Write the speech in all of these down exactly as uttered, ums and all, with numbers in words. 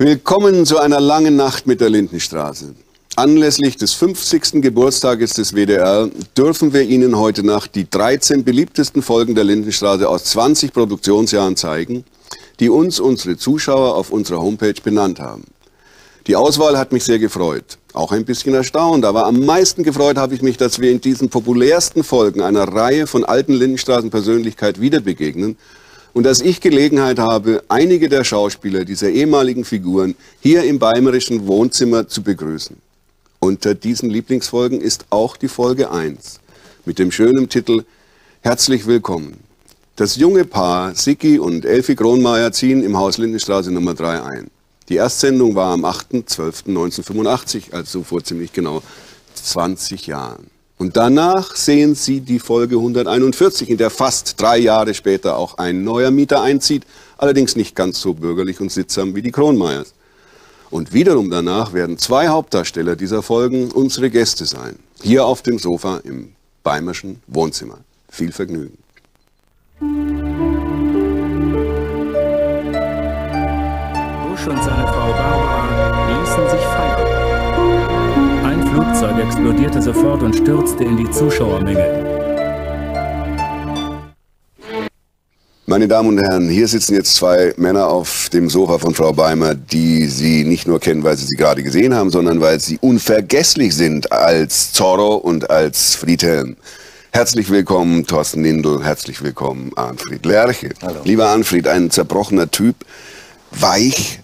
Willkommen zu einer langen Nacht mit der Lindenstraße. Anlässlich des fünfzigsten Geburtstages des W D R dürfen wir Ihnen heute Nacht die dreizehn beliebtesten Folgen der Lindenstraße aus zwanzig Produktionsjahren zeigen, die uns unsere Zuschauer auf unserer Homepage benannt haben. Die Auswahl hat mich sehr gefreut, auch ein bisschen erstaunt, aber am meisten gefreut habe ich mich, dass wir in diesen populärsten Folgen einer Reihe von alten Lindenstraßen-Persönlichkeiten wieder begegnen und dass ich Gelegenheit habe, einige der Schauspieler dieser ehemaligen Figuren hier im Beimerischen Wohnzimmer zu begrüßen. Unter diesen Lieblingsfolgen ist auch die Folge eins mit dem schönen Titel Herzlich willkommen. Das junge Paar Sicki und Elfi Kronmeier ziehen im Haus Lindenstraße Nummer drei ein. Die Erstsendung war am achten zwölften neunzehnhundertfünfundachtzig, also vor ziemlich genau zwanzig Jahren. Und danach sehen Sie die Folge hunderteinundvierzig, in der fast drei Jahre später auch ein neuer Mieter einzieht, allerdings nicht ganz so bürgerlich und sittsam wie die Kronmeiers. Und wiederum danach werden zwei Hauptdarsteller dieser Folgen unsere Gäste sein, hier auf dem Sofa im Beimerschen Wohnzimmer. Viel Vergnügen. Busch und seine Frau Barbara ließen sich feiern. Ein Flugzeug explodierte sofort und stürzte in die Zuschauermenge. Meine Damen und Herren, hier sitzen jetzt zwei Männer auf dem Sofa von Frau Beimer, die Sie nicht nur kennen, weil Sie sie gerade gesehen haben, sondern weil sie unvergesslich sind als Zorro und als Friedhelm. Herzlich willkommen, Thorsten Lindl, herzlich willkommen, Arnfried Lerche. Hallo. Lieber Arnfried, ein zerbrochener Typ, weich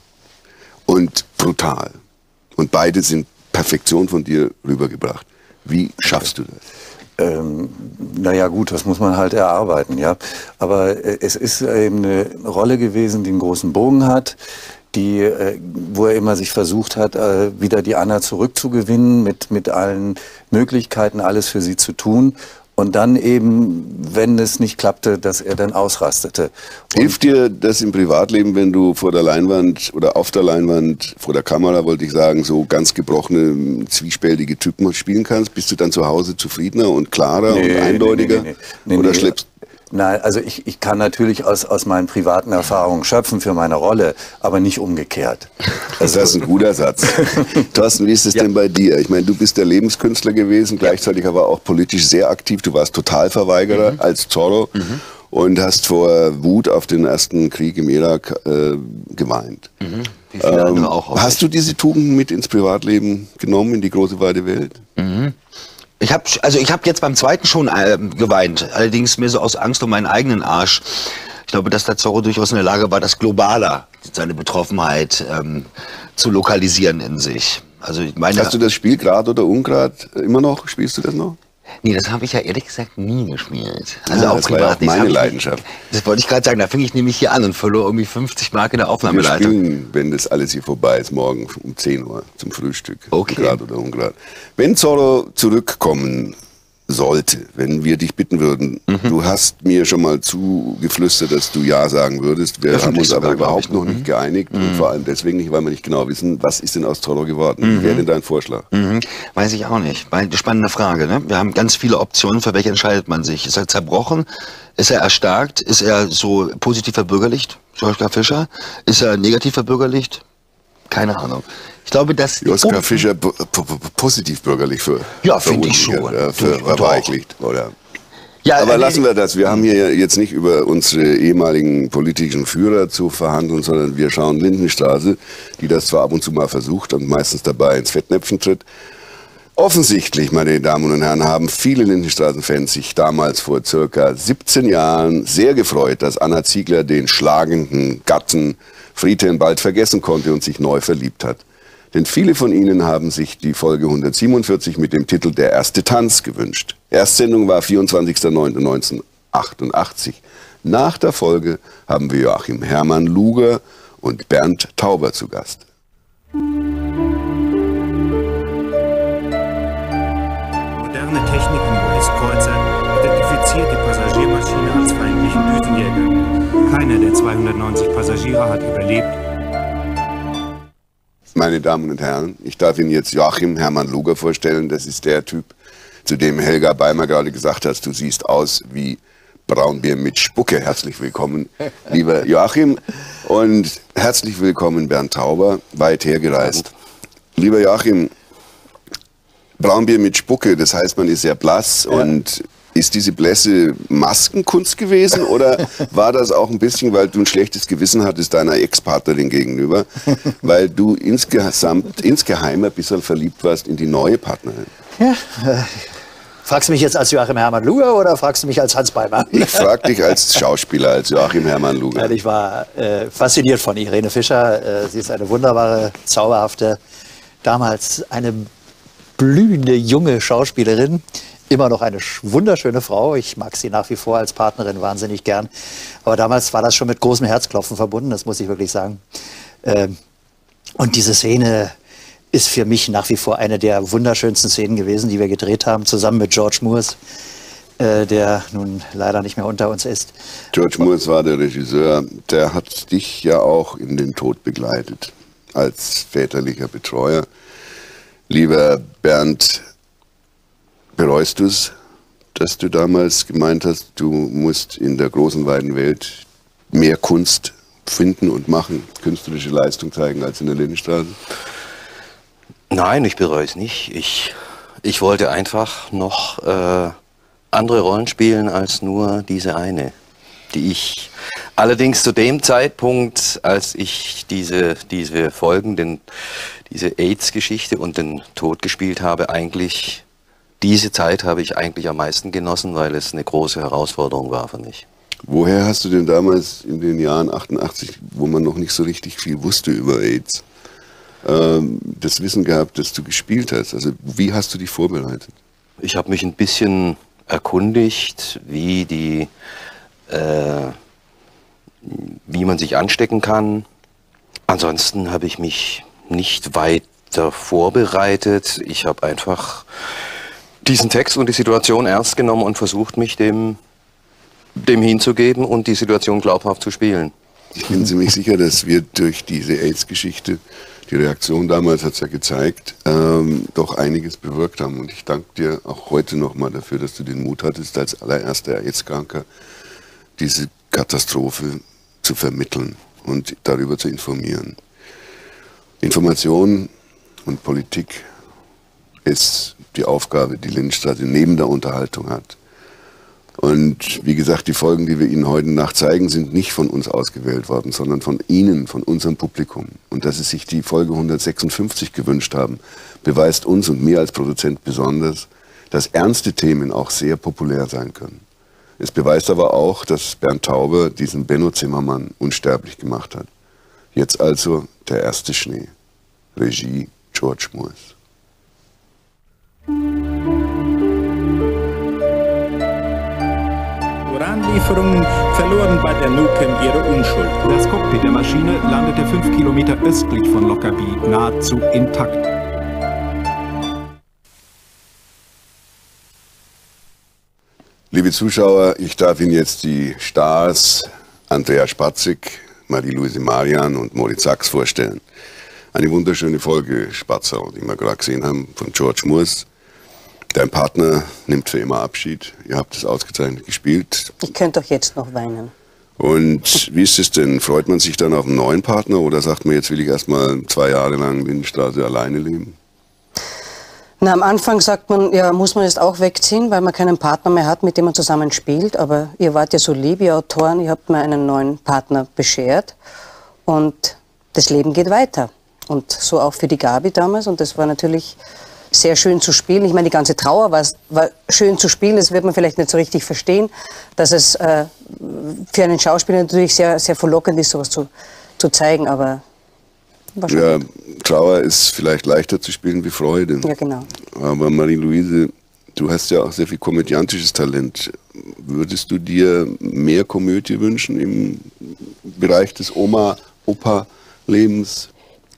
und brutal. Und beide sind Perfektion von dir rübergebracht. Wie schaffst du das? Ähm, naja gut, das muss man halt erarbeiten, ja. Aber äh, es ist eben eine Rolle gewesen, die einen großen Bogen hat, die, äh, wo er immer sich versucht hat, äh, wieder die Anna zurückzugewinnen, mit, mit allen Möglichkeiten, alles für sie zu tun. Und dann eben, wenn es nicht klappte, dass er dann ausrastete. Und hilft dir das im Privatleben, wenn du vor der Leinwand oder auf der Leinwand, vor der Kamera, wollte ich sagen, so ganz gebrochene, zwiespältige Typen spielen kannst? Bist du dann zu Hause zufriedener und klarer nee, und eindeutiger? Nee, nee, nee, nee. Oder nee, schleppst Nein, also ich, ich kann natürlich aus, aus meinen privaten Erfahrungen schöpfen für meine Rolle, aber nicht umgekehrt. Also das ist ein guter Satz. Thorsten, wie ist es ja. denn bei dir? Ich meine, du bist der Lebenskünstler gewesen, gleichzeitig aber auch politisch sehr aktiv. Du warst Totalverweigerer mhm. als Zorro mhm. und hast vor Wut auf den ersten Krieg im Irak äh, geweint. Mhm. Wie viele ähm, andere auch hast du diese Tugenden mit ins Privatleben genommen, in die große weite Welt? Mhm. Ich habe also ich habe jetzt beim zweiten schon äh, geweint, allerdings mehr so aus Angst um meinen eigenen Arsch. Ich glaube, dass der Zorro durchaus in der Lage war, das globaler, seine Betroffenheit ähm, zu lokalisieren in sich. Also ich meine, hast du das Spiel Grad oder Ungrad immer noch? Spielst du das noch? Nee, das habe ich ja ehrlich gesagt nie gespielt. Also ja, auch das privat war ja auch nicht. meine das Leidenschaft. Ich, das wollte ich gerade sagen, da fing ich nämlich hier an und verlor irgendwie fünfzig Mark in der Aufnahmeleitung. Wir spielen, wenn das alles hier vorbei ist, morgen um zehn Uhr zum Frühstück. Okay. Grad oder Ungrad. Wenn Zorro zurückkommen sollte, wenn wir dich bitten würden, mhm. du hast mir schon mal zugeflüstert, dass du Ja sagen würdest. Wir haben uns aber sogar, überhaupt noch mhm. nicht geeinigt mhm. und vor allem deswegen nicht, weil wir nicht genau wissen, was ist denn aus Zorro geworden. Mhm. Wie wäre denn dein Vorschlag? Mhm. Weiß ich auch nicht. Spannende Frage. Ne? Wir haben ganz viele Optionen, für welche entscheidet man sich. Ist er zerbrochen? Ist er erstarkt? Ist er so positiv verbürgerlicht? Joschka Fischer? Ist er negativ verbürgerlicht? Keine Ahnung. Ich glaube, dass Joschka Fischer positiv bürgerlich für ja, finde ich schon. Äh, für verweichlicht, oder? Ja, aber äh, lassen wir das. Wir haben hier jetzt nicht über unsere ehemaligen politischen Führer zu verhandeln, sondern wir schauen Lindenstraße, die das zwar ab und zu mal versucht und meistens dabei ins Fettnäpfchen tritt. Offensichtlich, meine Damen und Herren, haben viele Lindenstraßen-Fans sich damals vor circa siebzehn Jahren sehr gefreut, dass Anna Ziegler den schlagenden Gatten Friedhelm bald vergessen konnte und sich neu verliebt hat. Denn viele von Ihnen haben sich die Folge hundertsiebenundvierzig mit dem Titel Der erste Tanz gewünscht. Erstsendung war vierundzwanzigster neunter neunzehnhundertachtundachtzig. Nach der Folge haben wir Joachim Hermann Luger und Bernd Tauber zu Gast. Moderne Technik im U S-Kreuzer identifiziert die Passagiermaschine als feindlichen Düsenjäger. Keiner der zweihundertneunzig Passagiere hat überlebt. Meine Damen und Herren, ich darf Ihnen jetzt Joachim Hermann Luger vorstellen. Das ist der Typ, zu dem Helga Beimer gerade gesagt hat, du siehst aus wie Braunbier mit Spucke. Herzlich willkommen, lieber Joachim. Und herzlich willkommen Bernd Tauber, weit hergereist. Lieber Joachim, Braunbier mit Spucke, das heißt, man ist sehr blass. Ja. Und ist diese Blässe Maskenkunst gewesen oder war das auch ein bisschen, weil du ein schlechtes Gewissen hattest deiner Ex-Partnerin gegenüber, weil du insgesamt, insgeheim ein bisschen verliebt warst in die neue Partnerin? Ja. Fragst du mich jetzt als Joachim Hermann Luger oder fragst du mich als Hans Beimer? Ich frag dich als Schauspieler, als Joachim Hermann Luger. Ich war äh, fasziniert von Irene Fischer. Äh, sie ist eine wunderbare, zauberhafte, damals eine blühende junge Schauspielerin. Immer noch eine wunderschöne Frau. Ich mag sie nach wie vor als Partnerin wahnsinnig gern. Aber damals war das schon mit großem Herzklopfen verbunden, das muss ich wirklich sagen. Ähm, und diese Szene ist für mich nach wie vor eine der wunderschönsten Szenen gewesen, die wir gedreht haben, zusammen mit George Moores, äh, der nun leider nicht mehr unter uns ist. George Moores war der Regisseur, der hat dich ja auch in den Tod begleitet, als väterlicher Betreuer. Lieber Bernd, bereust du es, dass du damals gemeint hast, du musst in der großen, weiten Welt mehr Kunst finden und machen, künstlerische Leistung zeigen als in der Lindenstraße? Nein, ich bereue es nicht. Ich, ich wollte einfach noch äh, andere Rollen spielen als nur diese eine, die ich allerdings zu dem Zeitpunkt, als ich diese, diese Folgen, den, diese AIDS-Geschichte und den Tod gespielt habe, eigentlich diese Zeit habe ich eigentlich am meisten genossen, weil es eine große Herausforderung war für mich. Woher hast du denn damals in den Jahren achtundachtzig, wo man noch nicht so richtig viel wusste über AIDS, ähm, das Wissen gehabt, dass du gespielt hast? Also wie hast du dich vorbereitet? Ich habe mich ein bisschen erkundigt, wie die, äh, wie man sich anstecken kann. Ansonsten habe ich mich nicht weiter vorbereitet. Ich habe einfach diesen Text und die Situation ernst genommen und versucht, mich dem, dem hinzugeben und die Situation glaubhaft zu spielen. Ich bin ziemlich sicher, dass wir durch diese AIDS-Geschichte, die Reaktion damals hat es ja gezeigt, ähm, doch einiges bewirkt haben. Und ich danke dir auch heute nochmal dafür, dass du den Mut hattest, als allererster AIDS-Kranker diese Katastrophe zu vermitteln und darüber zu informieren. Information und Politik ist die Aufgabe, die Lindenstraße neben der Unterhaltung hat. Und wie gesagt, die Folgen, die wir Ihnen heute Nacht zeigen, sind nicht von uns ausgewählt worden, sondern von Ihnen, von unserem Publikum. Und dass Sie sich die Folge hundertsechsundfünfzig gewünscht haben, beweist uns und mir als Produzent besonders, dass ernste Themen auch sehr populär sein können. Es beweist aber auch, dass Bernd Tauber diesen Benno Zimmermann unsterblich gemacht hat. Jetzt also der erste Schnee. Regie George Moores. Uranlieferungen verloren bei der Nukem ihre Unschuld. Das Cockpit der Maschine landete fünf Kilometer östlich von Lockerbie, nahezu intakt. Liebe Zuschauer, ich darf Ihnen jetzt die Stars Andrea Spatzig, Marie-Louise Marian und Moritz Sachs vorstellen. Eine wunderschöne Folge, Spatzer, die wir gerade gesehen haben, von George Moores. Dein Partner nimmt für immer Abschied. Ihr habt es ausgezeichnet gespielt. Ich könnte doch jetzt noch weinen. Und wie ist es denn? Freut man sich dann auf einen neuen Partner oder sagt man, jetzt will ich erstmal zwei Jahre lang Lindenstraße alleine leben? Na, am Anfang sagt man, ja, muss man jetzt auch wegziehen, weil man keinen Partner mehr hat, mit dem man zusammen spielt. Aber ihr wart ja so lieb, ihr Autoren, ihr habt mir einen neuen Partner beschert. Und das Leben geht weiter. Und so auch für die Gabi damals. Und das war natürlich sehr schön zu spielen. Ich meine, die ganze Trauer war, war schön zu spielen. Das wird man vielleicht nicht so richtig verstehen, dass es äh, für einen Schauspieler natürlich sehr, sehr verlockend ist, sowas zu, zu zeigen. Aber war schon ja, gut. Trauer ist vielleicht leichter zu spielen wie Freude. Ja, genau. Aber Marie-Louise, du hast ja auch sehr viel komödiantisches Talent. Würdest du dir mehr Komödie wünschen im Bereich des Oma-Opa-Lebens?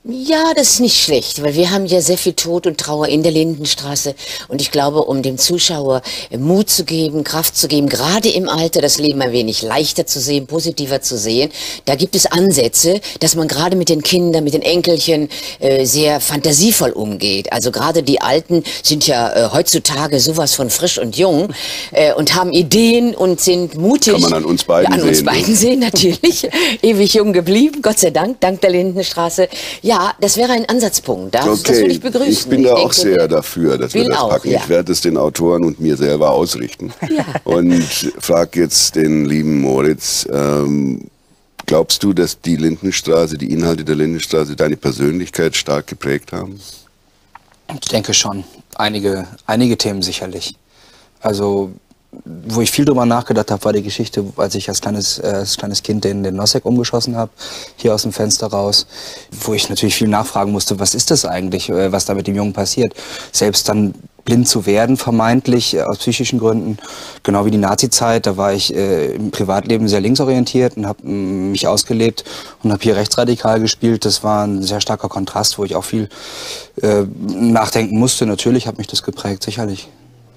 Ja, das ist nicht schlecht, weil wir haben ja sehr viel Tod und Trauer in der Lindenstraße. Und ich glaube, um dem Zuschauer Mut zu geben, Kraft zu geben, gerade im Alter das Leben ein wenig leichter zu sehen, positiver zu sehen, da gibt es Ansätze, dass man gerade mit den Kindern, mit den Enkelchen äh, sehr fantasievoll umgeht. Also gerade die Alten sind ja äh, heutzutage sowas von frisch und jung äh, und haben Ideen und sind mutig. Kann man an uns beiden ja, an sehen. uns beiden ne? sehen, natürlich. Ewig jung geblieben, Gott sei Dank, dank der Lindenstraße. Ja, das wäre ein Ansatzpunkt. Das, Okay, das würde ich begrüßen. ich bin da Ich auch denke, sehr dafür, dass wir will das auch, packen. ja. Ich werde es den Autoren und mir selber ausrichten. Ja. Und frage jetzt den lieben Moritz, ähm, glaubst du, dass die Lindenstraße, die Inhalte der Lindenstraße deine Persönlichkeit stark geprägt haben? Ich denke schon. Einige, einige Themen sicherlich. Also, wo ich viel drüber nachgedacht habe, war die Geschichte, als ich als kleines, äh, als kleines Kind den, den Nosek umgeschossen habe, hier aus dem Fenster raus, wo ich natürlich viel nachfragen musste, was ist das eigentlich, äh, was da mit dem Jungen passiert. Selbst dann blind zu werden, vermeintlich, äh, aus psychischen Gründen, genau wie die Nazi-Zeit, da war ich äh, im Privatleben sehr linksorientiert und habe mich ausgelebt und habe hier rechtsradikal gespielt. Das war ein sehr starker Kontrast, wo ich auch viel äh, nachdenken musste. Natürlich hat mich das geprägt, sicherlich.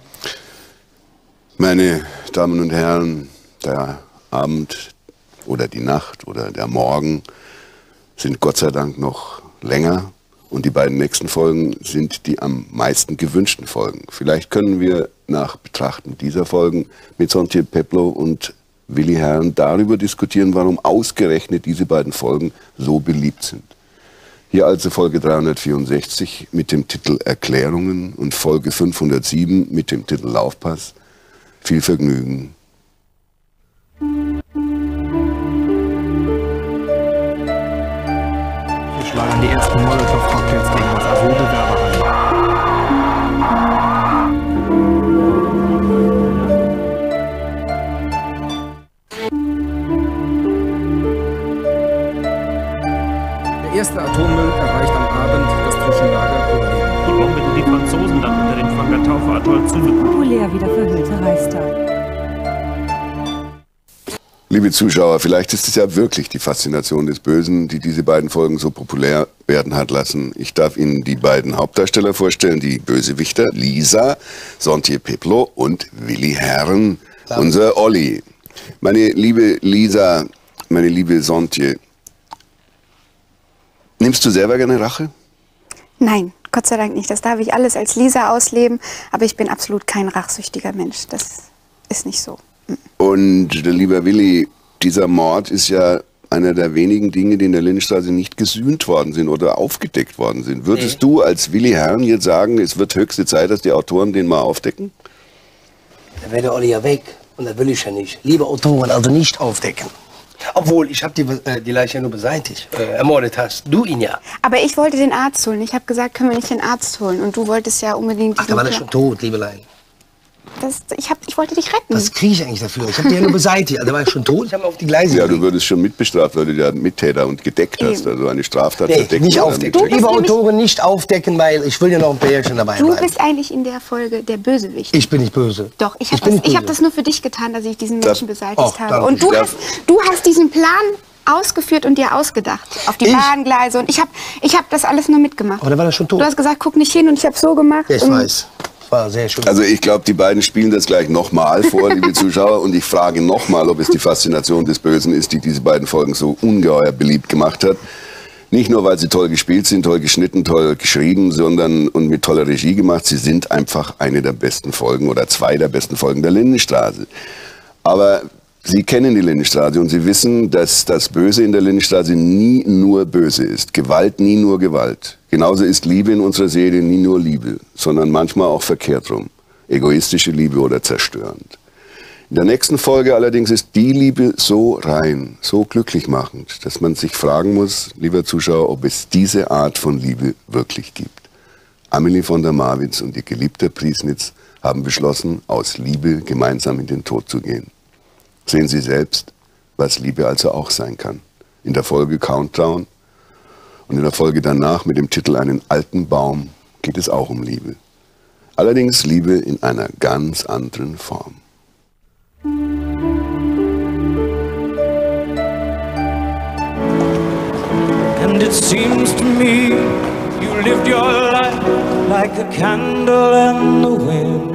Meine Damen und Herren, der Abend oder die Nacht oder der Morgen sind Gott sei Dank noch länger und die beiden nächsten Folgen sind die am meisten gewünschten Folgen. Vielleicht können wir nach Betrachten dieser Folgen mit Sontier Peplo und Willi Herren darüber diskutieren, warum ausgerechnet diese beiden Folgen so beliebt sind. Hier also Folge dreihundertvierundsechzig mit dem Titel Erklärungen und Folge fünfhundertsieben mit dem Titel Laufpass. Viel Vergnügen. Wir schlagen die ersten Molotow-Cocktails gegen das A W O-Bewerber ein. Der erste Atommüll erreicht am Abend das Zwischenlager Kurlin. Die Bombe, die die Franzosen dann unter dem Fangataufa-Atoll zündeten. Populär wie der verhüllte Reichstag. Liebe Zuschauer, vielleicht ist es ja wirklich die Faszination des Bösen, die diese beiden Folgen so populär werden hat lassen. Ich darf Ihnen die beiden Hauptdarsteller vorstellen, die Bösewichter, Lisa, Sontier Peplo und Willi Herren, unser Olli. Meine liebe Lisa, meine liebe Sontier, nimmst du selber gerne Rache? Nein, Gott sei Dank nicht. Das darf ich alles als Lisa ausleben, aber ich bin absolut kein rachsüchtiger Mensch. Das ist nicht so. Und lieber Willi, dieser Mord ist ja einer der wenigen Dinge, die in der Lindenstraße nicht gesühnt worden sind oder aufgedeckt worden sind. Würdest nee. du als Willi Herren jetzt sagen, es wird höchste Zeit, dass die Autoren den mal aufdecken? Dann wäre der Olli ja weg und das will ich ja nicht. Liebe Autoren, also nicht aufdecken. Obwohl, ich habe die, äh, die Leiche ja nur beseitigt. Äh, ermordet hast du ihn ja. Aber ich wollte den Arzt holen. Ich habe gesagt, können wir nicht den Arzt holen? Und du wolltest ja unbedingt... Ach, da war er schon tot, Liebelein. Das, ich, hab, ich wollte dich retten. Was kriege ich eigentlich dafür? Ich habe den ja nur beseitigt. Also war ich schon tot, ich habe auf die Gleise Ja, gekriegt. du würdest schon mitbestraft, weil du ja Mittäter und gedeckt hast. Eben. Also eine Straftat Nee, verdeckt. nicht aufdecken. Liebe Autoren, nicht aufdecken, weil ich will ja noch ein Pärchen dabei Du bleiben. bist eigentlich in der Folge der Bösewicht. Ich bin nicht böse. Doch, ich Ich habe bin das, ich hab böse. das nur für dich getan, dass ich diesen Das- Menschen beseitigt Och, habe. danke. Und du Ja. hast, du hast diesen Plan ausgeführt und dir ausgedacht. Auf die Ich? Bahngleise. Und ich habe ich hab das alles nur mitgemacht. Aber da war er schon tot. Du hast gesagt, guck nicht hin und ich habe so gemacht. Ich und weiß. War sehr schön. Also ich glaube, die beiden spielen das gleich nochmal vor, liebe Zuschauer. Und ich frage nochmal, ob es die Faszination des Bösen ist, die diese beiden Folgen so ungeheuer beliebt gemacht hat. Nicht nur, weil sie toll gespielt sind, toll geschnitten, toll geschrieben, sondern und mit toller Regie gemacht. Sie sind einfach eine der besten Folgen oder zwei der besten Folgen der Lindenstraße. Aber Sie kennen die Lindenstraße und Sie wissen, dass das Böse in der Lindenstraße nie nur böse ist. Gewalt nie nur Gewalt. Genauso ist Liebe in unserer Serie nie nur Liebe, sondern manchmal auch verkehrt rum. Egoistische Liebe oder zerstörend. In der nächsten Folge allerdings ist die Liebe so rein, so glücklich machend, dass man sich fragen muss, lieber Zuschauer, ob es diese Art von Liebe wirklich gibt. Amelie von der Marwitz und ihr geliebter Priesnitz haben beschlossen, aus Liebe gemeinsam in den Tod zu gehen. Sehen Sie selbst, was Liebe also auch sein kann. In der Folge Countdown und in der Folge danach mit dem Titel Einen alten Baum geht es auch um Liebe. Allerdings Liebe in einer ganz anderen Form. And it seems to me you lived your life like a candle in the wind.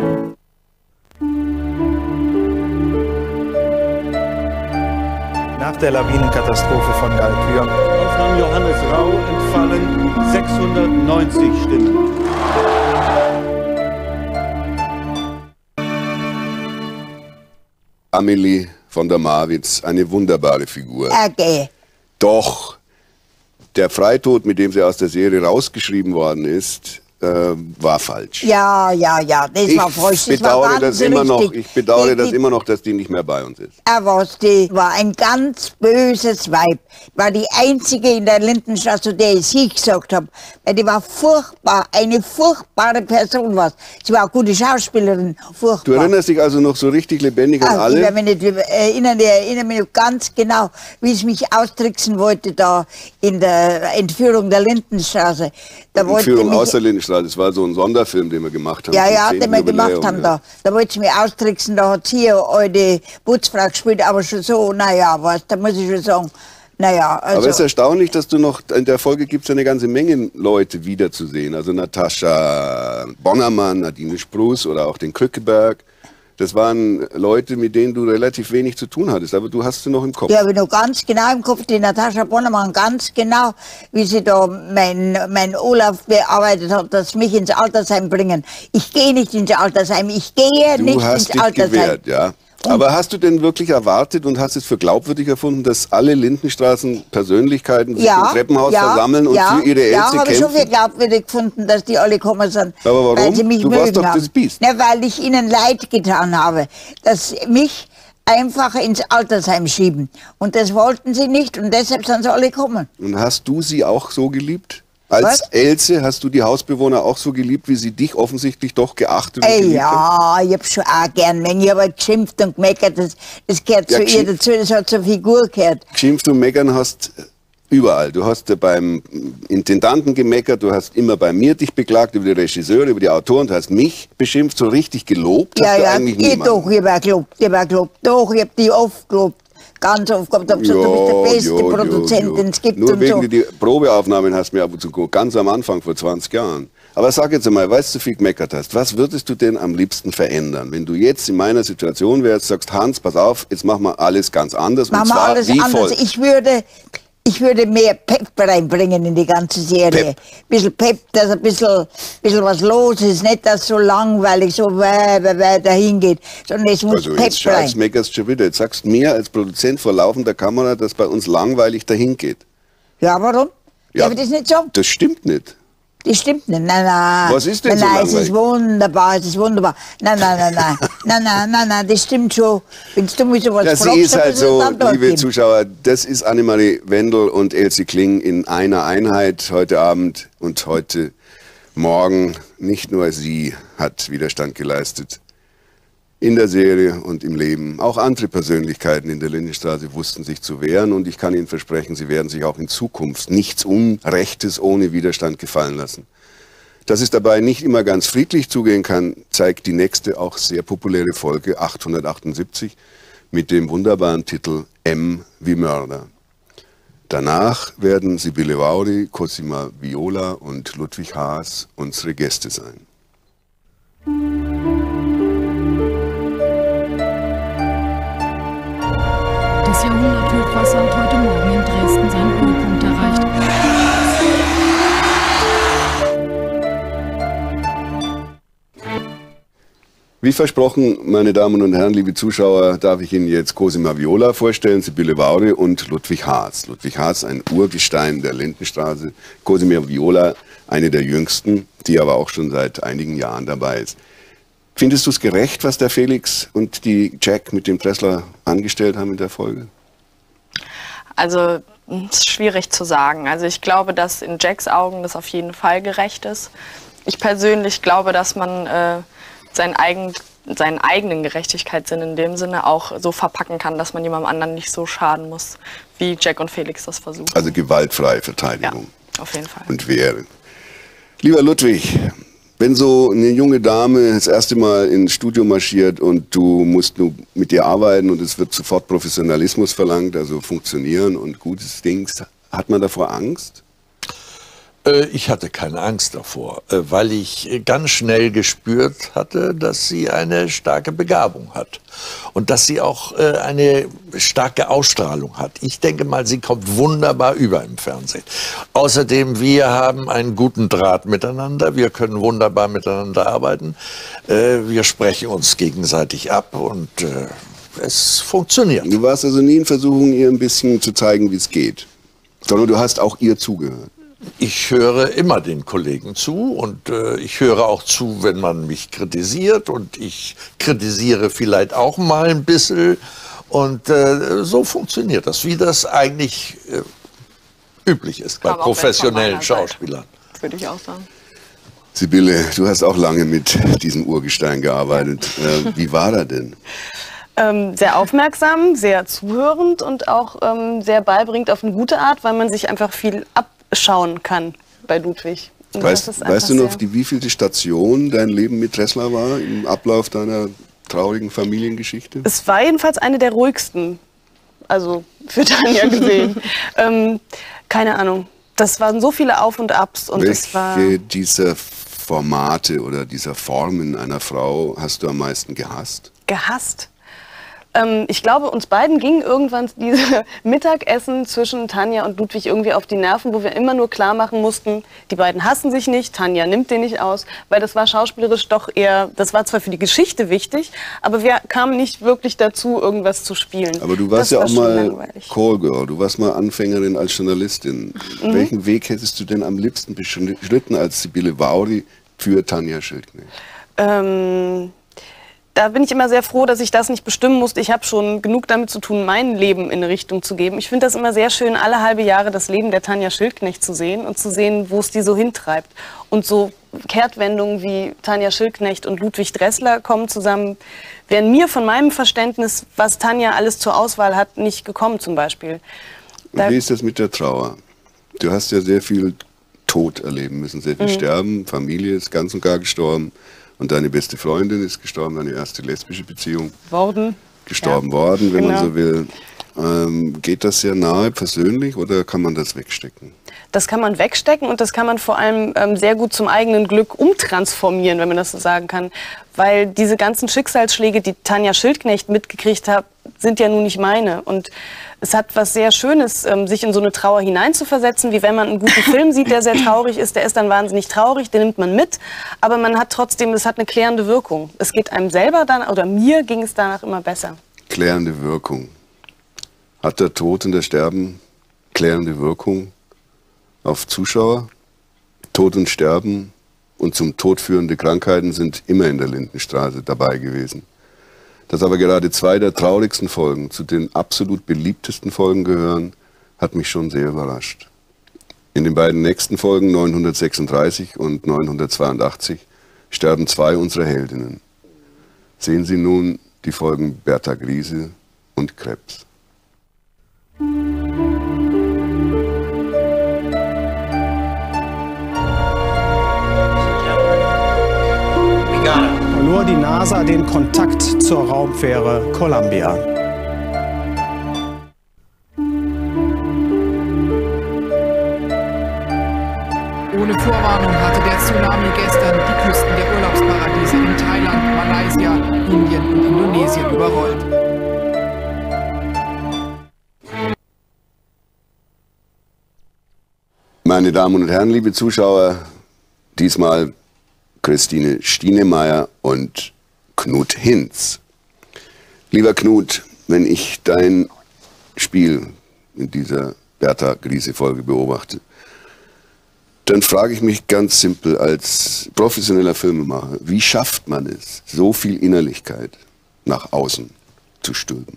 Nach der Lawinenkatastrophe von Galtür auf Herrn Johannes Rau entfallen sechshundertneunzig Stimmen. Amelie von der Marwitz, eine wunderbare Figur. Okay. Doch, der Freitod, mit dem sie aus der Serie rausgeschrieben worden ist, äh, war falsch. Ja, ja, ja, das ich war falsch. Das bedauere war ganz das immer noch. richtig. Ich bedauere die, das die, immer noch, dass die nicht mehr bei uns ist. Aber was, die war ein ganz böses Weib. War die einzige in der Lindenstraße, der ich sie gesagt habe. Weil die war furchtbar, eine furchtbare Person war. Sie war eine gute Schauspielerin, furchtbar. Du erinnerst dich also noch so richtig lebendig an Also, alle? Ich kann mich nicht erinnern, ich erinnere mich noch ganz genau, wie ich mich austricksen wollte da in der Entführung der Lindenstraße. Da wollte Entführung mich, aus der Lindenstraße, das war so ein Sonderfilm, den wir gemacht haben. Ja, zum ja, zehnten den wir gemacht Jubiläum, haben ja. da. Da wollte ich mich austricksen, da hat sie eine alte Putzfrau gespielt, aber schon so, naja, was, da muss ich schon sagen, naja, also. Aber es ist erstaunlich, dass du noch, in der Folge gibt es eine ganze Menge Leute wiederzusehen. Also Natascha Bonnermann, Nadine Spruß oder auch den Krückeberg. Das waren Leute, mit denen du relativ wenig zu tun hattest, aber du hast sie noch im Kopf. Die habe ich noch ganz genau im Kopf, die Natascha Bonnermann, ganz genau, wie sie da mein, mein Olaf bearbeitet hat, dass mich ins Altersheim bringen. Ich gehe nicht ins Altersheim, ich gehe Du nicht hast ins dich Altersheim. gewehrt, ja. Aber hast du denn wirklich erwartet und hast es für glaubwürdig erfunden, dass alle Lindenstraßen-Persönlichkeiten sich im Treppenhaus ja, versammeln und ja, für ihre Else ja, habe ich schon kämpfen? für glaubwürdig gefunden, dass die alle gekommen sind. Aber warum? Weil sie mich Du mögen warst doch haben. das Biest. Na, weil ich ihnen leid getan habe, dass mich einfach ins Altersheim schieben. Und das wollten sie nicht und deshalb sind sie alle gekommen. Und hast du sie auch so geliebt? Als Was? Else hast du die Hausbewohner auch so geliebt, wie sie dich offensichtlich doch geachtet und Ey, geliebt haben? ja, ich hab schon auch gern Menge, ich hab halt geschimpft und gemeckert, das, das gehört Ja, zu ihr dazu, das hat zur Figur gehört. Geschimpft und meckern hast überall. Du hast beim Intendanten gemeckert, du hast immer bei mir dich beklagt über die Regisseure, über die Autoren, du hast mich beschimpft, so richtig gelobt Ja, hast du ja, eigentlich ich niemanden. doch, ich hab auch gelobt, ich hab auch gelobt, doch, ich hab die oft gelobt. Ganz oft gehabt, hab gesagt, du bist der beste jo, jo, Produzent, jo. den es gibt Nur und wegen so. die Probeaufnahmen hast du mir ab und zu geguckt, ganz am Anfang vor zwanzig Jahren. Aber sag jetzt einmal, weil du so viel gemeckert hast, was würdest du denn am liebsten verändern? Wenn du jetzt in meiner Situation wärst, sagst, Hans, pass auf, jetzt machen wir alles ganz anders. Machen und wir zwar alles wie anders. folgt. Ich würde, ich würde mehr Pep reinbringen in die ganze Serie. Ein bisschen Pep, dass ein bisschen, bisschen was los ist, nicht dass so langweilig so weh, weh, weh dahin geht, sondern es muss Also Pep jetzt rein. scheiß meckerst schon wieder. Jetzt sagst du mir als Produzent vor laufender Kamera, dass bei uns langweilig dahin geht. Ja, warum? Ja. Darf ich das nicht sagen? Das stimmt nicht. Das stimmt nicht. Nein, nein. Was ist denn nein, so nein, es ist langweilig? wunderbar, es ist wunderbar. Nein, nein, nein, nein. nein, nein, nein, nein, das stimmt schon. Wenn du mich sowas Das fragst, ist dann halt muss ich so, eine Antwort liebe geben. Zuschauer, das ist Annemarie Wendel und Else Kling in einer Einheit heute Abend und heute Morgen. Nicht nur sie hat Widerstand geleistet in der Serie und im Leben. Auch andere Persönlichkeiten in der Lindenstraße wussten sich zu wehren und ich kann Ihnen versprechen, sie werden sich auch in Zukunft nichts Unrechtes ohne Widerstand gefallen lassen. Dass es dabei nicht immer ganz friedlich zugehen kann, zeigt die nächste auch sehr populäre Folge achthundertachtundsiebzig mit dem wunderbaren Titel M wie Mörder. Danach werden Sibylle Vauri, Cosima Viola und Ludwig Haas unsere Gäste sein. Das Jahrhunderthochwasser hat heute Morgen in Dresden seinen Höhepunkt erreicht. Wie versprochen, meine Damen und Herren, liebe Zuschauer, darf ich Ihnen jetzt Cosima Viola vorstellen, Sibylle Vauri und Ludwig Haas. Ludwig Haas, ein Urgestein der Lindenstraße, Cosima Viola, eine der jüngsten, die aber auch schon seit einigen Jahren dabei ist. Findest du es gerecht, was der Felix und die Jack mit dem Pressler angestellt haben in der Folge? Also, es ist schwierig zu sagen. Also ich glaube, dass in Jacks Augen das auf jeden Fall gerecht ist. Ich persönlich glaube, dass man äh, seinen, eigen, seinen eigenen Gerechtigkeitssinn in dem Sinne auch so verpacken kann, dass man jemandem anderen nicht so schaden muss, wie Jack und Felix das versuchen. Also gewaltfreie Verteidigung. Ja, auf jeden Fall. Und Wehre. Lieber Ludwig, wenn so eine junge Dame das erste Mal ins Studio marschiert und du musst nur mit ihr arbeiten und es wird sofort Professionalismus verlangt, also funktionieren und gutes Dings, hat man davor Angst? Ich hatte keine Angst davor, weil ich ganz schnell gespürt hatte, dass sie eine starke Begabung hat und dass sie auch eine starke Ausstrahlung hat. Ich denke mal, sie kommt wunderbar über im Fernsehen. Außerdem, wir haben einen guten Draht miteinander, wir können wunderbar miteinander arbeiten, wir sprechen uns gegenseitig ab und es funktioniert. Du warst also nie in Versuchung, ihr ein bisschen zu zeigen, wie es geht, sondern du hast auch ihr zugehört. Ich höre immer den Kollegen zu und äh, ich höre auch zu, wenn man mich kritisiert und ich kritisiere vielleicht auch mal ein bisschen und äh, so funktioniert das, wie das eigentlich äh, üblich ist bei professionellen Schauspielern. Würde ich auch sagen. Sibylle, du hast auch lange mit diesem Urgestein gearbeitet. Äh, wie war er denn? Ähm, sehr aufmerksam, sehr zuhörend und auch ähm, sehr beibringend auf eine gute Art, weil man sich einfach viel abschauen kann bei Ludwig. Und weißt das ist weißt du noch, sehr- die wievielte Station dein Leben mit Dressler war im Ablauf deiner traurigen Familiengeschichte? Es war jedenfalls eine der ruhigsten, also für Tanja gesehen. ähm, keine Ahnung. Das waren so viele Auf und Abs und es war Welche dieser Formate oder dieser Formen einer Frau hast du am meisten gehasst? gehasst. Ähm, ich glaube, uns beiden ging irgendwann diese Mittagessen zwischen Tanja und Ludwig irgendwie auf die Nerven, wo wir immer nur klar machen mussten, die beiden hassen sich nicht, Tanja nimmt den nicht aus, weil das war schauspielerisch doch eher, das war zwar für die Geschichte wichtig, aber wir kamen nicht wirklich dazu, irgendwas zu spielen. Aber du warst Das ja war auch schon mal langweilig. Callgirl, du warst mal Anfängerin als Journalistin. Mhm. Welchen Weg hättest du denn am liebsten beschritten als Sibylle Vauri für Tanja Schildknecht? Ähm, da bin ich immer sehr froh, dass ich das nicht bestimmen musste. Ich habe schon genug damit zu tun, mein Leben in eine Richtung zu geben. Ich finde das immer sehr schön, alle halbe Jahre das Leben der Tanja Schildknecht zu sehen und zu sehen, wo es die so hintreibt. Und so Kehrtwendungen wie Tanja Schildknecht und Ludwig Dressler kommen zusammen, wären mir von meinem Verständnis, was Tanja alles zur Auswahl hat, nicht gekommen zum Beispiel. Und wie ist das mit der Trauer? Du hast ja sehr viel Tod erleben müssen, sehr viel Mhm. Sterben, Familie ist ganz und gar gestorben. Und deine beste Freundin ist gestorben, deine erste lesbische Beziehung Worden. gestorben Ja, worden, wenn genau. man so will. Ähm, geht das sehr nahe persönlich oder kann man das wegstecken? Das kann man wegstecken und das kann man vor allem ähm, sehr gut zum eigenen Glück umtransformieren, wenn man das so sagen kann. Weil diese ganzen Schicksalsschläge, die Tanja Schildknecht mitgekriegt hat, sind ja nun nicht meine. Und es hat was sehr Schönes, ähm, sich in so eine Trauer hineinzuversetzen, wie wenn man einen guten Film sieht, der sehr traurig ist, der ist dann wahnsinnig traurig, den nimmt man mit. Aber man hat trotzdem, es hat eine klärende Wirkung. Es geht einem selber dann, oder mir ging es danach immer besser. Klärende Wirkung. Hat der Tod und der Sterben klärende Wirkung auf Zuschauer? Tod und Sterben und zum Tod führende Krankheiten sind immer in der Lindenstraße dabei gewesen. Dass aber gerade zwei der traurigsten Folgen zu den absolut beliebtesten Folgen gehören, hat mich schon sehr überrascht. In den beiden nächsten Folgen, neunhundertsechsunddreißig und neunhundertzweiundachtzig, sterben zwei unserer Heldinnen. Sehen Sie nun die Folgen Bertha Griese und Krebs. Verlor die NASA den Kontakt zur Raumfähre Columbia. Ohne Vorwarnung hatte der Tsunami gestern die Küsten der Urlaubsparadiese in Thailand, Malaysia, Indien und Indonesien überrollt. Meine Damen und Herren, liebe Zuschauer, diesmal Christine Stienemeyer und Knut Hinz. Lieber Knut, wenn ich dein Spiel in dieser Bertha Griese-Folge beobachte, dann frage ich mich ganz simpel als professioneller Filmemacher, wie schafft man es, so viel Innerlichkeit nach außen zu stülpen?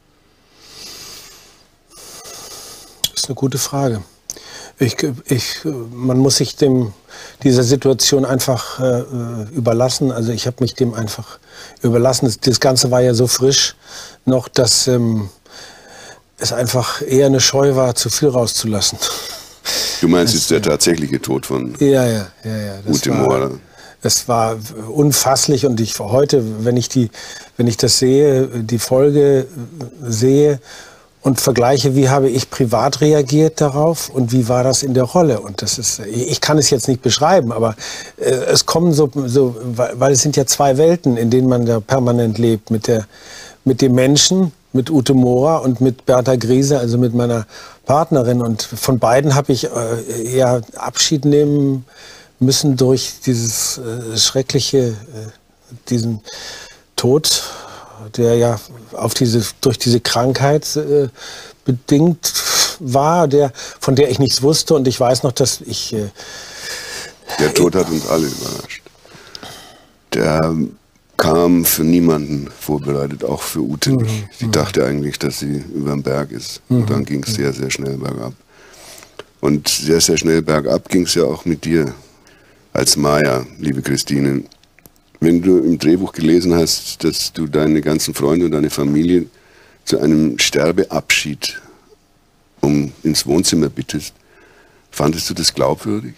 Das ist eine gute Frage. Ich, ich, man muss sich dem, dieser Situation einfach äh, überlassen. Also ich habe mich dem einfach überlassen. Das, das Ganze war ja so frisch noch, dass ähm, es einfach eher eine Scheu war, zu viel rauszulassen. Du meinst das, jetzt der tatsächliche Tod von ja, ja, ja, ja. Das Ute war, Mohr? Es war unfasslich und ich heute, wenn ich die, wenn ich das sehe, die Folge sehe und vergleiche, wie habe ich privat reagiert darauf und wie war das in der Rolle. Und das ist, ich kann es jetzt nicht beschreiben, aber äh, es kommen so, so, weil es sind ja zwei Welten, in denen man da permanent lebt, mit der, mit dem Menschen, mit Ute Mora und mit Bertha Griese, also mit meiner Partnerin. Und von beiden habe ich äh, ja Abschied nehmen müssen durch dieses äh, schreckliche, äh, diesen Tod, der ja auf diese, durch diese Krankheit äh, bedingt war, der, von der ich nichts wusste. Und ich weiß noch, dass ich... Äh, der Tod hat uns alle überrascht. Der kam für niemanden vorbereitet, auch für Ute nicht. Mhm. Sie dachte eigentlich, dass sie über den Berg ist. Mhm. Und dann ging es sehr, sehr schnell bergab. Und sehr, sehr schnell bergab ging es ja auch mit dir als Maya, liebe Christine. Wenn du im Drehbuch gelesen hast, dass du deine ganzen Freunde und deine Familie zu einem Sterbeabschied um ins Wohnzimmer bittest, fandest du das glaubwürdig?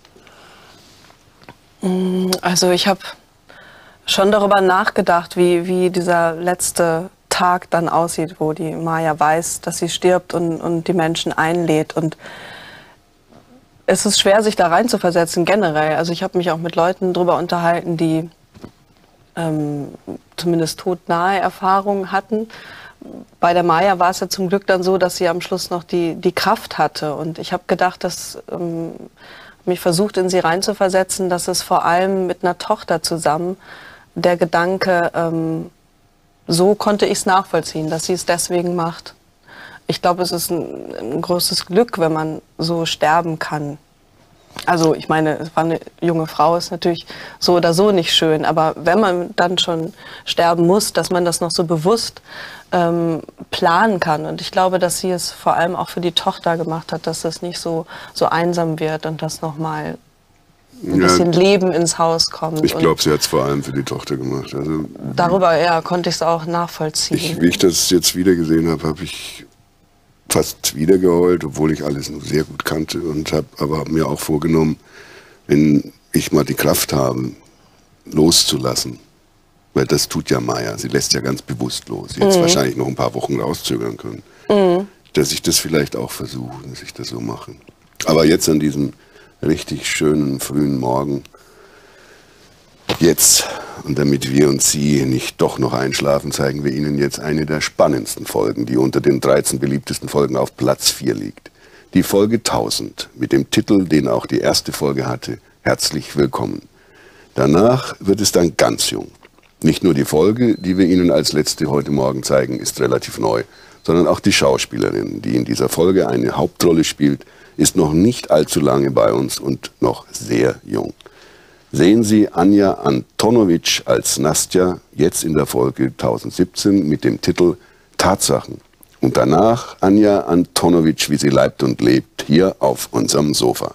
Also ich habe schon darüber nachgedacht, wie, wie dieser letzte Tag dann aussieht, wo die Maya weiß, dass sie stirbt und, und die Menschen einlädt. Und es ist schwer, sich da rein zu versetzen generell. Also ich habe mich auch mit Leuten darüber unterhalten, die ähm, zumindest todnahe Erfahrungen hatten. Bei der Maya war es ja zum Glück dann so, dass sie am Schluss noch die, die Kraft hatte. Und ich habe gedacht, dass ähm, mich versucht, in sie reinzuversetzen, dass es vor allem mit einer Tochter zusammen der Gedanke, ähm, so konnte ich es nachvollziehen, dass sie es deswegen macht. Ich glaube, es ist ein, ein großes Glück, wenn man so sterben kann. Also ich meine, es war eine junge Frau, ist natürlich so oder so nicht schön, aber wenn man dann schon sterben muss, dass man das noch so bewusst ähm, planen kann. Und ich glaube, dass sie es vor allem auch für die Tochter gemacht hat, dass das nicht so, so einsam wird und dass nochmal ein ja, bisschen Leben ins Haus kommt. Ich glaube, sie hat es vor allem für die Tochter gemacht. Also, darüber ja, konnte ich es auch nachvollziehen. Ich, wie ich das jetzt wieder gesehen habe, habe ich fast wieder geheult, obwohl ich alles nur sehr gut kannte und habe aber hab mir auch vorgenommen, wenn ich mal die Kraft habe, loszulassen, weil das tut ja Maya, sie lässt ja ganz bewusst los, jetzt mhm. wahrscheinlich noch ein paar Wochen rauszögern können, mhm. dass ich das vielleicht auch versuche, dass ich das so mache. Aber jetzt an diesem richtig schönen frühen Morgen, jetzt, und damit wir und Sie nicht doch noch einschlafen, zeigen wir Ihnen jetzt eine der spannendsten Folgen, die unter den dreizehn beliebtesten Folgen auf Platz vier liegt. Die Folge tausend, mit dem Titel, den auch die erste Folge hatte, Herzlich willkommen. Danach wird es dann ganz jung. Nicht nur die Folge, die wir Ihnen als letzte heute Morgen zeigen, ist relativ neu, sondern auch die Schauspielerin, die in dieser Folge eine Hauptrolle spielt, ist noch nicht allzu lange bei uns und noch sehr jung. Sehen Sie Anja Antonovic als Nastja jetzt in der Folge tausendsiebzehn mit dem Titel Tatsachen. Und danach Anja Antonovic, wie sie leibt und lebt, hier auf unserem Sofa.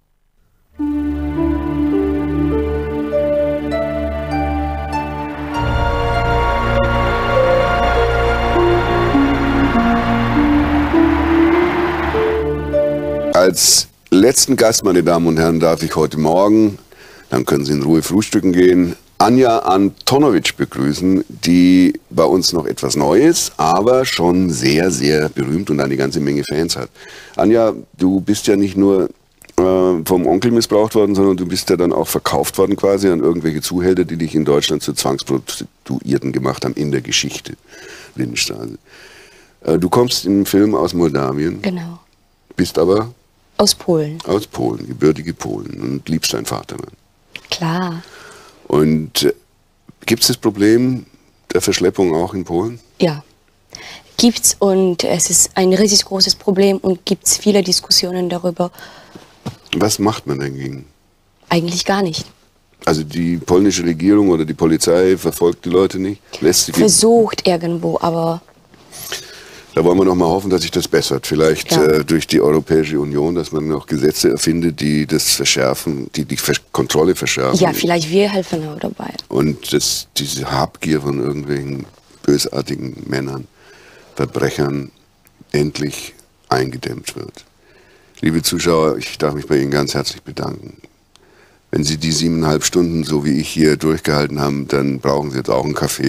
Als letzten Gast, meine Damen und Herren, darf ich heute Morgen, dann können Sie in Ruhe frühstücken gehen, Anja Antonovic begrüßen, die bei uns noch etwas neu ist, aber schon sehr, sehr berühmt und eine ganze Menge Fans hat. Anja, du bist ja nicht nur äh, vom Onkel missbraucht worden, sondern du bist ja dann auch verkauft worden quasi an irgendwelche Zuhälter, die dich in Deutschland zu Zwangsprostituierten gemacht haben in der Geschichte, Lindenstraße. Äh, du kommst im Film aus Moldawien. Genau. Bist aber... Aus Polen. Aus Polen, gebürtige Polen und liebst deinen Vaterland. Klar. Und äh, gibt es das Problem der Verschleppung auch in Polen? Ja, gibt's, und es ist ein riesig großes Problem und gibt es viele Diskussionen darüber. Was macht man dagegen? Eigentlich gar nicht. Also die polnische Regierung oder die Polizei verfolgt die Leute nicht? Lässt sie Versucht irgendwo, aber... Da wollen wir noch mal hoffen, dass sich das bessert. Vielleicht ja. äh, durch die Europäische Union, dass man noch Gesetze erfindet, die das verschärfen, die die Ver Kontrolle verschärfen. Ja, vielleicht wir helfen auch dabei. Und dass diese Habgier von irgendwelchen bösartigen Männern, Verbrechern endlich eingedämmt wird. Liebe Zuschauer, ich darf mich bei Ihnen ganz herzlich bedanken. Wenn Sie die siebeneinhalb Stunden, so wie ich hier durchgehalten haben, dann brauchen Sie jetzt auch einen Kaffee.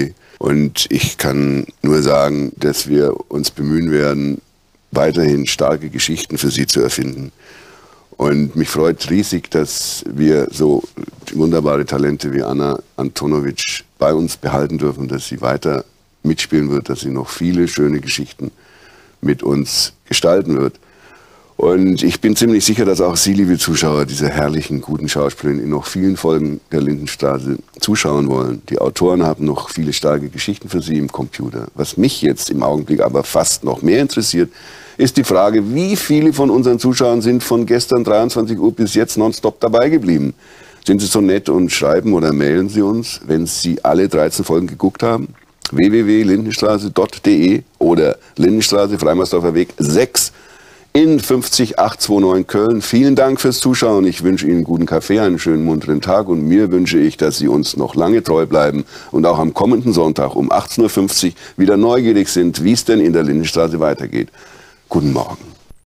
Und ich kann nur sagen, dass wir uns bemühen werden, weiterhin starke Geschichten für Sie zu erfinden. Und mich freut riesig, dass wir so wunderbare Talente wie Anna Antonovic bei uns behalten dürfen, dass sie weiter mitspielen wird, dass sie noch viele schöne Geschichten mit uns gestalten wird. Und ich bin ziemlich sicher, dass auch Sie, liebe Zuschauer, dieser herrlichen, guten Schauspielerin in noch vielen Folgen der Lindenstraße zuschauen wollen. Die Autoren haben noch viele starke Geschichten für Sie im Computer. Was mich jetzt im Augenblick aber fast noch mehr interessiert, ist die Frage, wie viele von unseren Zuschauern sind von gestern dreiundzwanzig Uhr bis jetzt nonstop dabei geblieben? Sind Sie so nett und schreiben oder mailen Sie uns, wenn Sie alle dreizehn Folgen geguckt haben? w w w punkt lindenstraße punkt de oder Lindenstraße, Freimarsdorfer Weg sechs in fünfzig achthundertneunundzwanzig Köln. Vielen Dank fürs Zuschauen. Ich wünsche Ihnen einen guten Kaffee, einen schönen munteren Tag und mir wünsche ich, dass Sie uns noch lange treu bleiben und auch am kommenden Sonntag um achtzehn Uhr fünfzig wieder neugierig sind, wie es denn in der Lindenstraße weitergeht. Guten Morgen.